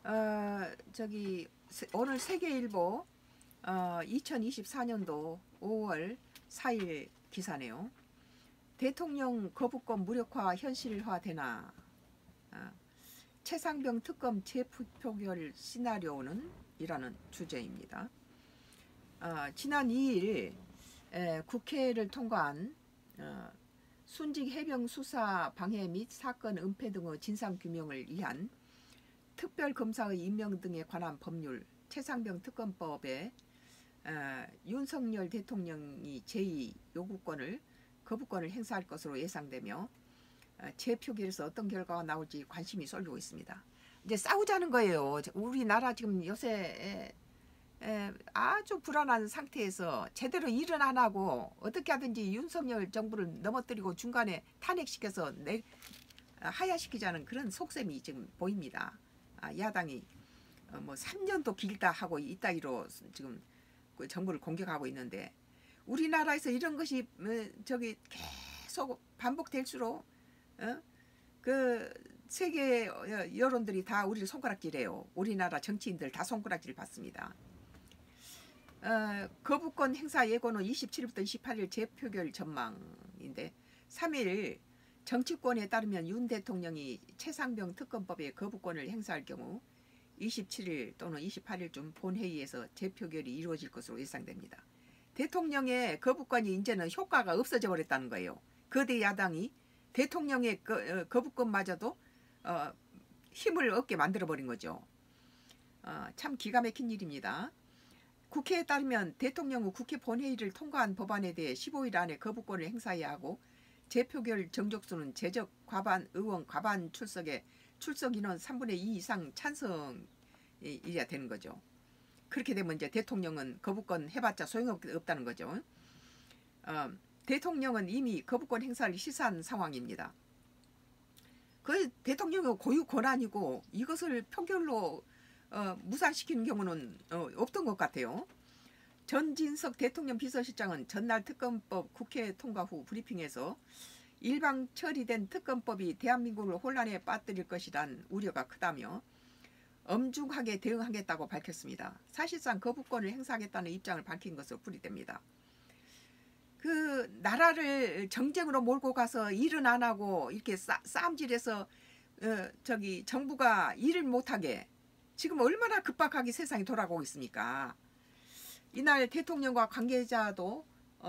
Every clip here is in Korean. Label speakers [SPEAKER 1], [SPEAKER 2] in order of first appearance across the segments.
[SPEAKER 1] 오늘 세계일보 2024년도 5월 4일 기사네요. 대통령 거부권 무력화 현실화되나. 최상병 특검 재표결 시나리오는 이라는 주제입니다. 지난 2일 국회를 통과한 순직 해병 수사 방해 및 사건 은폐 등의 진상규명을 위한 특별검사의 임명 등에 관한 법률 최상병 특검법에 윤석열 대통령이 제2 요구권을 거부권을 행사할 것으로 예상되며 재표결에서 어떤 결과가 나올지 관심이 쏠리고 있습니다. 이제 싸우자는 거예요. 우리나라 지금 요새 아주 불안한 상태에서 제대로 일은 안 하고 어떻게 하든지 윤석열 정부를 넘어뜨리고 중간에 탄핵시켜서 하야시키자는 그런 속셈이 지금 보입니다. 야당이 뭐 3년도 길다 하고 이따위로 지금 그 정부를 공격하고 있는데, 우리나라에서 이런 것이 계속 반복될수록 그 세계 여론들이 다 우리를 손가락질해요. 우리나라 정치인들 다 손가락질 받습니다. 거부권 행사 예고는 27일부터 28일 재표결 전망인데, 3일 정치권에 따르면 윤 대통령이 최상병 특검법에 거부권을 행사할 경우 27일 또는 28일쯤 본회의에서 재표결이 이루어질 것으로 예상됩니다. 대통령의 거부권이 이제는 효과가 없어져 버렸다는 거예요. 거대 야당이 대통령의 거부권마저도 힘을 얻게 만들어버린 거죠. 참 기가 막힌 일입니다. 국회에 따르면 대통령은 국회 본회의를 통과한 법안에 대해 15일 안에 거부권을 행사해야 하고, 재표결 정족수는 제적 과반 의원 과반 출석에 출석 인원 3분의 2 이상 찬성이야 되는 거죠. 그렇게 되면 이제 대통령은 거부권 해봤자 소용없다는 거죠. 대통령은 이미 거부권 행사를 시사한 상황입니다. 그 대통령의 고유 권한이고 이것을 표결로 무산시키는 경우는 없던 것 같아요. 전진석 대통령 비서실장은 전날 특검법 국회 통과 후 브리핑에서 일방 처리된 특검법이 대한민국을 혼란에 빠뜨릴 것이란 우려가 크다며 엄중하게 대응하겠다고 밝혔습니다. 사실상 거부권을 행사하겠다는 입장을 밝힌 것으로 풀이됩니다. 그 나라를 정쟁으로 몰고 가서 일은 안 하고 이렇게 싸움질해서 정부가 일을 못하게 지금 얼마나 급박하게 세상이 돌아가고 있습니까? 이날 대통령과 관계자도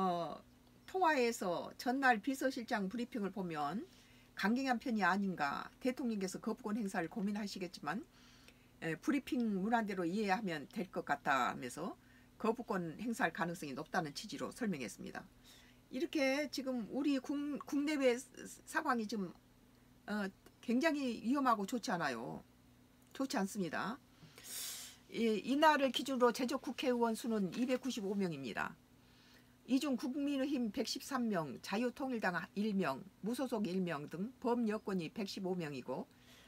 [SPEAKER 1] 통화에서 전날 비서실장 브리핑을 보면 강경한 편이 아닌가, 대통령께서 거부권 행사를 고민하시겠지만 브리핑 문안대로 이해하면 될 것 같다면서 거부권 행사할 가능성이 높다는 취지로 설명했습니다. 이렇게 지금 우리 국내외 상황이 지금 굉장히 위험하고 좋지 않아요. 좋지 않습니다. 이날을 기준으로 제적 국회의원 수는 295명입니다. 이 중 국민의힘 113명, 자유통일당 1명, 무소속 1명 등 범여권이 115명이고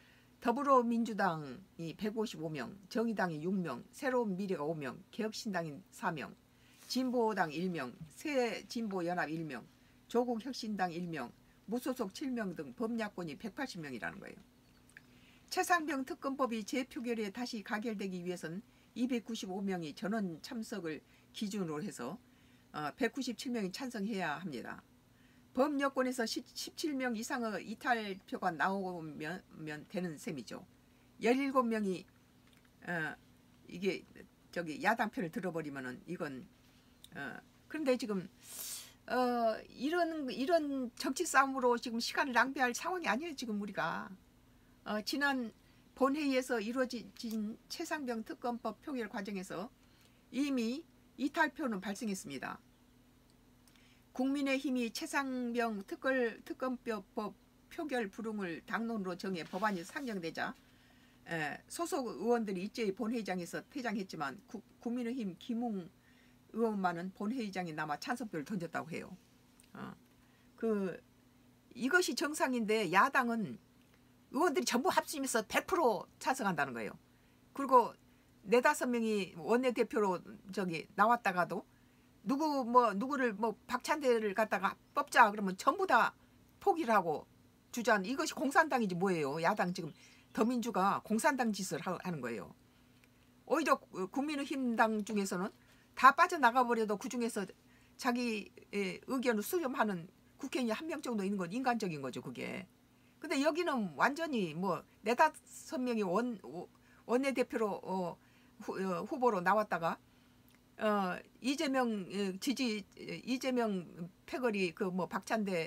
[SPEAKER 1] 더불어민주당이 155명, 정의당이 6명, 새로운 미래가 5명, 개혁신당이 4명, 진보당 1명, 새진보연합 1명, 조국혁신당 1명, 무소속 7명 등 범야권이 180명이라는 거예요. 최상병 특검법이 재표결에 다시 가결되기 위해선 295명이 전원 참석을 기준으로 해서 197명이 찬성해야 합니다. 범여권에서 17명 이상의 이탈표가 나오면 되는 셈이죠. 17명이 이게 야당 편을 들어버리면은 이건 그런데 지금 이런 정치 싸움으로 지금 시간을 낭비할 상황이 아니에요. 지금 우리가 지난 본회의에서 이루어진 최상병 특검법 표결 과정에서 이미 이탈표는 발생했습니다. 국민의힘이 최상병 특검법 표결 불응을 당론으로 정해 법안이 상정되자 소속 의원들이 일제히 본회의장에서 퇴장했지만 국민의힘 김웅 의원만은 본회의장에 남아 찬성표를 던졌다고 해요. 이것이 정상인데 야당은 의원들이 전부 합심해서 100% 찬성한다는 거예요. 그리고 4-5명이 원내대표로 나왔다가도 누구를 박찬대를 갖다가 뽑자 그러면 전부 다 포기를 하고 주저하는, 이것이 공산당이지 뭐예요. 야당 지금 더민주가 공산당 짓을 하는 거예요. 오히려 국민의힘당 중에서는 다 빠져나가 버려도 그중에서 자기 의견을 수렴하는 국회의원이 한 명 정도 있는 건 인간적인 거죠, 그게. 근데 여기는 완전히 뭐 4~5명이 원내대표로 후보로 나왔다가 이재명 이재명 패거리 그 뭐 박찬대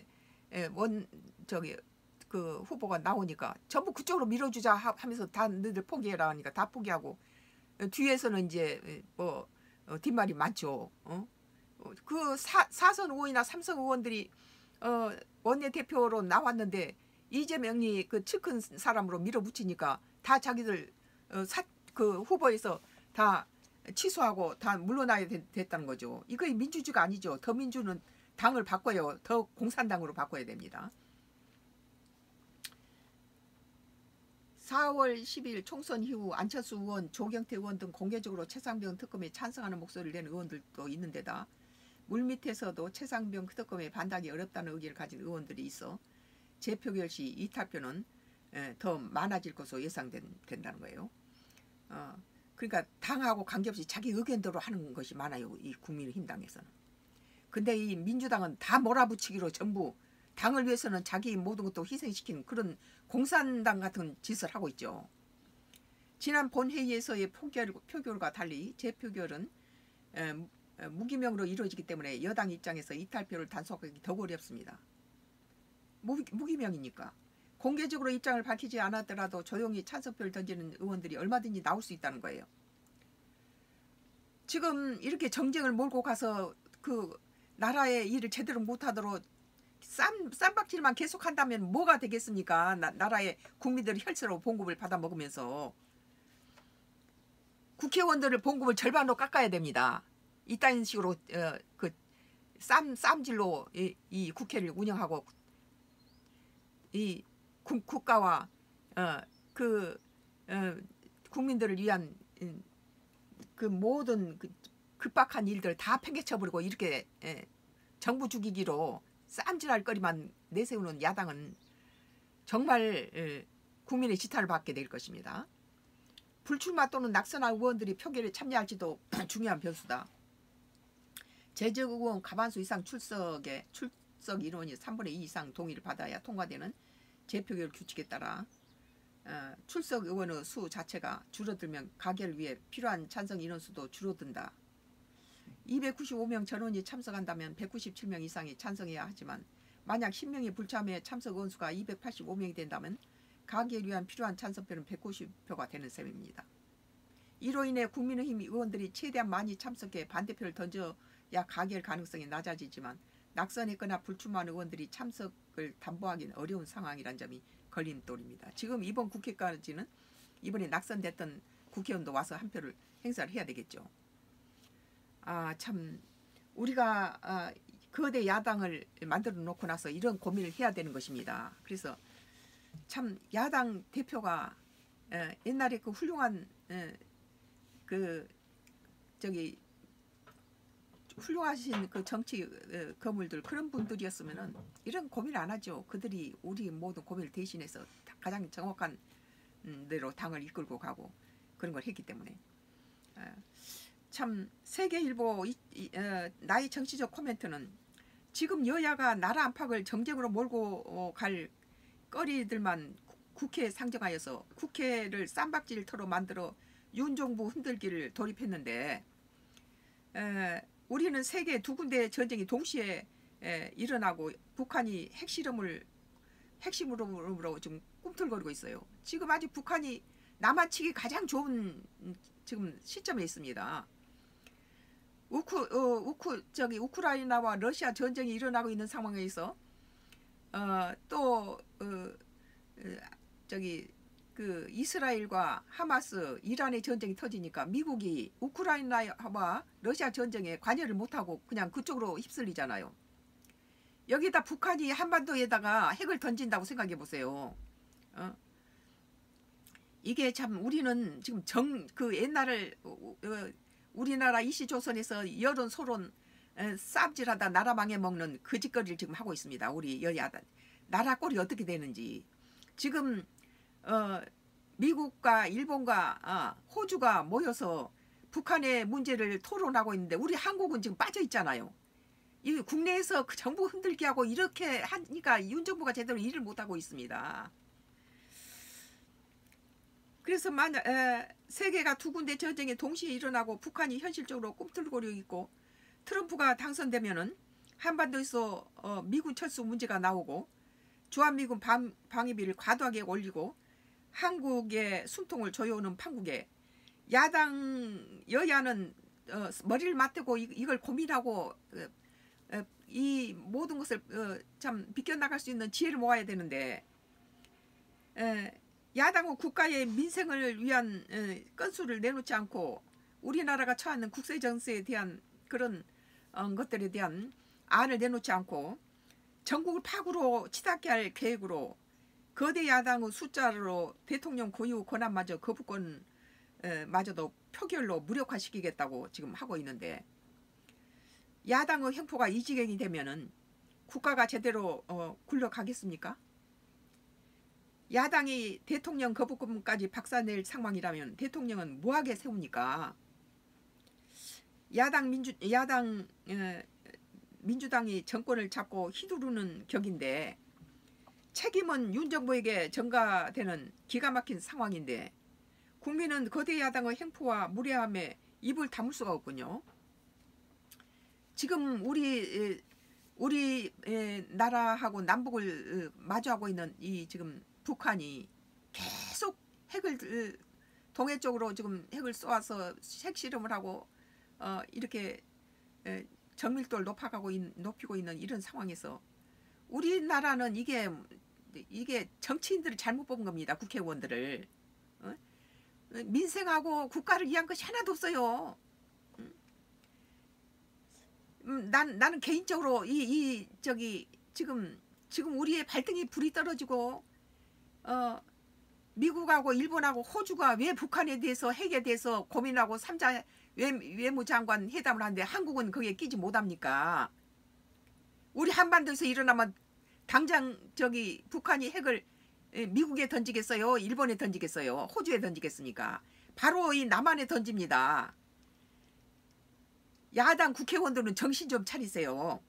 [SPEAKER 1] 그 후보가 나오니까 전부 그쪽으로 밀어주자 하면서 다 너희들 포기해라 하니까 다 포기하고 뒤에서는 이제 뭐 뒷말이 많죠. 그 사선 의원이나 삼선 의원들이 원내대표로 나왔는데 이재명이 그 측근 사람으로 밀어붙이니까 다 자기들 그 후보에서 다 취소하고 다 물러나야 됐다는 거죠. 이거 민주주의가 아니죠. 더 민주는 당을 바꿔요. 더 공산당으로 바꿔야 됩니다. 4월 10일 총선 이후 안철수 의원, 조경태 의원 등 공개적으로 최상병 특검에 찬성하는 목소리를 낸 의원들도 있는데다 물밑에서도 최상병 특검에 반대하기 어렵다는 의견을 가진 의원들이 있어 재표결 시 이탈표는 더 많아질 것으로 예상된다는 거예요. 그러니까 당하고 관계없이 자기 의견대로 하는 것이 많아요. 이 국민의힘당에서는. 근데 이 민주당은 다 몰아붙이기로 전부 당을 위해서는 자기 모든 것도 희생시키는 그런 공산당 같은 짓을 하고 있죠. 지난 본회의에서의 표결과 달리 재표결은 무기명으로 이루어지기 때문에 여당 입장에서 이탈표를 단속하기 더 어렵습니다. 무기명이니까. 공개적으로 입장을 밝히지 않았더라도 조용히 찬성표를 던지는 의원들이 얼마든지 나올 수 있다는 거예요. 지금 이렇게 정쟁을 몰고 가서 그 나라의 일을 제대로 못하도록 쌈박질만 계속한다면 뭐가 되겠습니까? 나라의 국민들의 혈세로 봉급을 받아 먹으면서 국회의원들을 봉급을 절반으로 깎아야 됩니다. 이딴 식으로 그 쌈질로 이 국회를 운영하고 이 국가와 국민들을 위한 그 모든 그 급박한 일들 다 팽개쳐버리고 이렇게 정부 죽이기로 쌈질할 거리만 내세우는 야당은 정말 국민의 지탄을 받게 될 것입니다. 불출마 또는 낙선한 의원들이 표결에 참여할지도 중요한 변수다. 재적 의원 과반수 이상 출석 인원이 3분의 2 이상 동의를 받아야 통과되는 재표결 규칙에 따라 출석 의원의 수 자체가 줄어들면 가결을 위해 필요한 찬성 인원수도 줄어든다. 295명 전원이 참석한다면 197명 이상이 찬성해야 하지만 만약 10명이 불참해 참석 의원수가 285명이 된다면 가결을 위한 필요한 찬성표는 190표가 되는 셈입니다. 이로 인해 국민의힘 의원들이 최대한 많이 참석해 반대표를 던져야 가결 가능성이 낮아지지만 낙선했거나 불출마한 의원들이 참석을 담보하기는 어려운 상황이란 점이 걸림돌입니다. 지금 이번 국회까지는 이번에 낙선됐던 국회의원도 와서 한 표를 행사를 해야 되겠죠. 참 우리가 거대 야당을 만들어 놓고 나서 이런 고민을 해야 되는 것입니다. 그래서 참 야당 대표가 옛날에 그 훌륭한 훌륭하신 그 정치 거물들 그런 분들이었으면은 이런 고민을 안 하죠. 그들이 우리 모든 고민을 대신해서 가장 정확한 대로 당을 이끌고 가고 그런 걸 했기 때문에 참 세계일보 나의 정치적 코멘트는 지금 여야가 나라 안팎을 정쟁으로 몰고 갈 거리들만 국회에 상정하여서 국회를 쌈박질터로 만들어 윤정부 흔들기를 돌입했는데 우리는 세계 두 군데의 전쟁이 동시에 일어나고 북한이 핵심으로 좀 꿈틀거리고 있어요. 지금 아직 북한이 남아치기 가장 좋은 지금 시점에 있습니다. 우크라이나와 러시아 전쟁이 일어나고 있는 상황에서 이스라엘과 하마스, 이란의 전쟁이 터지니까 미국이 우크라이나와 러시아 전쟁에 관여를 못하고 그냥 그쪽으로 휩쓸리잖아요. 여기다 북한이 한반도에다가 핵을 던진다고 생각해 보세요. 이게 참 우리는 지금 옛날을 우리나라 이시조선에서 여론 소론 쌈질하다 나라 망해먹는 그 짓거리를 지금 하고 있습니다. 우리 여야단 나라 꼴이 어떻게 되는지 지금 미국과 일본과 호주가 모여서 북한의 문제를 토론하고 있는데 우리 한국은 지금 빠져 있잖아요. 이 국내에서 그 정부 흔들기 하고 이렇게 하니까 윤 정부가 제대로 일을 못하고 있습니다. 그래서 만약 세계가 두 군데 전쟁이 동시에 일어나고 북한이 현실적으로 꿈틀거리고 있고 트럼프가 당선되면은 한반도에서 미군 철수 문제가 나오고 주한미군 방위비를 과도하게 올리고 한국의 숨통을 조여오는 판국에 여야는 머리를 맞대고 이걸 고민하고 이 모든 것을 참 비껴나갈 수 있는 지혜를 모아야 되는데 야당은 국가의 민생을 위한 건수를 내놓지 않고 우리나라가 처하는 국세 정세에 대한 그런 것들에 대한 안을 내놓지 않고 전국을 파국으로 치닫게 할 계획으로 거대 야당의 숫자로 대통령 고유 권한마저 거부권 마저도 표결로 무력화시키겠다고 지금 하고 있는데 야당의 행포가 이 지경이 되면은 국가가 제대로 굴러가겠습니까? 야당이 대통령 거부권까지 박살낼 상황이라면 대통령은 뭐하게 세웁니까? 야당 민주당이 정권을 잡고 휘두르는 격인데 책임은 윤 정부에게 전가되는 기가 막힌 상황인데 국민은 거대 야당의 행포와 무례함에 입을 다물 수가 없군요. 지금 우리 나라하고 남북을 마주하고 있는 이 지금 북한이 계속 핵을 동해 쪽으로 지금 핵을 쏘아서 핵실험을 하고 이렇게 정밀도를 높이고 있는 이런 상황에서 우리나라는 이게 정치인들을 잘못 뽑은 겁니다. 국회의원들을. 민생하고 국가를 위한 것이 하나도 없어요. 나는 개인적으로 지금 우리의 발등에 불이 떨어지고 미국하고 일본하고 호주가 왜 북한에 대해서 핵에 대해서 고민하고 3자 외무장관 회담을 하는데 한국은 거기에 끼지 못합니까? 우리 한반도에서 일어나면 당장 북한이 핵을 미국에 던지겠어요? 일본에 던지겠어요? 호주에 던지겠습니까? 바로 이 남한에 던집니다. 야당 국회의원들은 정신 좀 차리세요.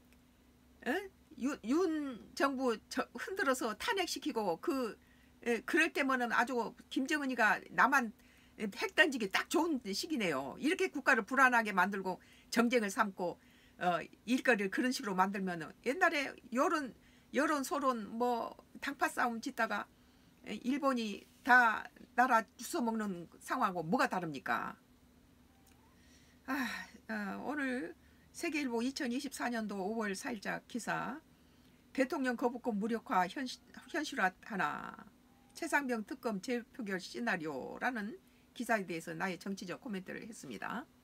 [SPEAKER 1] 윤 정부 흔들어서 탄핵시키고 그럴 때면은 아주 김정은이가 남한 핵 던지기 딱 좋은 시기네요. 이렇게 국가를 불안하게 만들고 정쟁을 삼고 일거리를 그런 식으로 만들면은 옛날에 여론 소론 뭐 당파 싸움 짓다가 일본이 다 나라 주워먹는 상황하고 뭐가 다릅니까? 오늘 세계일보 2024년도 5월 4일자 기사 대통령 거부권 무력화 현실화하나 최상병 특검 재표결 시나리오라는 기사에 대해서 나의 정치적 코멘트를 했습니다.